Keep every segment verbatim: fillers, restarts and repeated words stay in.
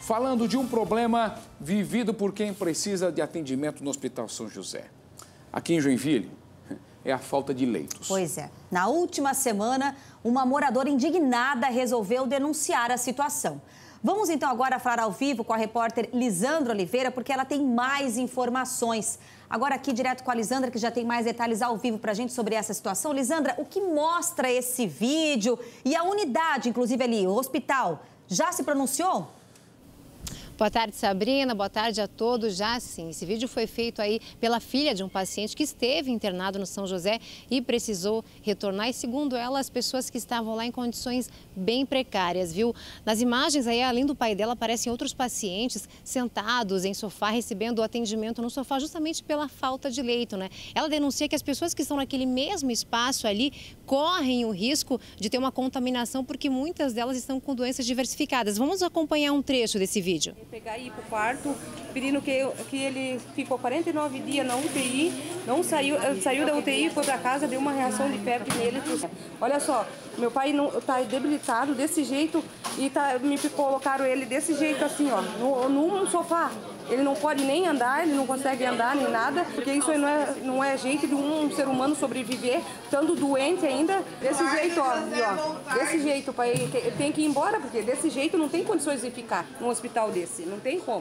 falando de um problema vivido por quem precisa de atendimento no Hospital São José. Aqui em Joinville, é a falta de leitos. Pois é. Na última semana, uma moradora indignada resolveu denunciar a situação. Vamos então agora falar ao vivo com a repórter Lisandra Oliveira, porque ela tem mais informações. Agora aqui direto com a Lisandra, que já tem mais detalhes ao vivo para a gente sobre essa situação. Lisandra, o que mostra esse vídeo e a unidade, inclusive ali, o hospital, já se pronunciou? Boa tarde, Sabrina. Boa tarde a todos. Já sim, esse vídeo foi feito aí pela filha de um paciente que esteve internado no São José e precisou retornar. E segundo ela, as pessoas que estavam lá em condições bem precárias, viu? Nas imagens aí, além do pai dela, aparecem outros pacientes sentados em sofá, recebendo o atendimento no sofá, justamente pela falta de leito, né? Ela denuncia que as pessoas que estão naquele mesmo espaço ali correm o risco de ter uma contaminação, porque muitas delas estão com doenças diversificadas. Vamos acompanhar um trecho desse vídeo. Pegar e ir para o quarto, pedindo que, que ele ficou quarenta e nove dias na U T I, não saiu, saiu da U T I, foi para casa, deu uma reação de febre nele. Olha só, meu pai está debilitado desse jeito e tá, me colocaram ele desse jeito assim, ó, no, num sofá. Ele não pode nem andar, ele não consegue andar nem nada, porque isso não é, não é jeito de um ser humano sobreviver, estando doente ainda, desse jeito, ó, ó desse jeito, pai, tem que ir embora, porque desse jeito não tem condições de ficar num hospital desse, não tem como.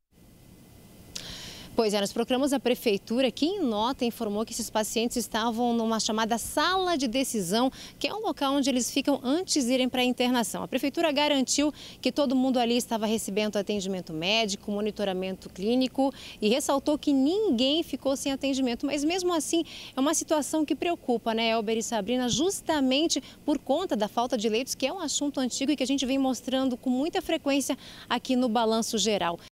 Pois é, nós procuramos a prefeitura, que em nota informou que esses pacientes estavam numa chamada sala de decisão, que é um local onde eles ficam antes de irem para a internação. A prefeitura garantiu que todo mundo ali estava recebendo atendimento médico, monitoramento clínico e ressaltou que ninguém ficou sem atendimento. Mas mesmo assim, é uma situação que preocupa, né, Elber e Sabrina, justamente por conta da falta de leitos, que é um assunto antigo e que a gente vem mostrando com muita frequência aqui no Balanço Geral.